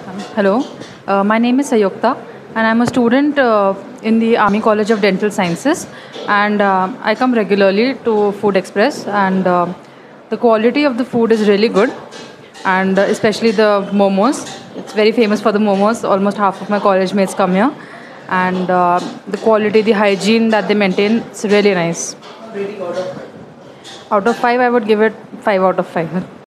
Hello, my name is Sayokta, and I'm a student in the Army College of Dental Sciences. And I come regularly to Food Express, and the quality of the food is really good, and especially the momos. It's very famous for the momos. Almost half of my college mates come here, and the quality, the hygiene that they maintain, it's really nice. Out of five, I would give it 5 out of 5.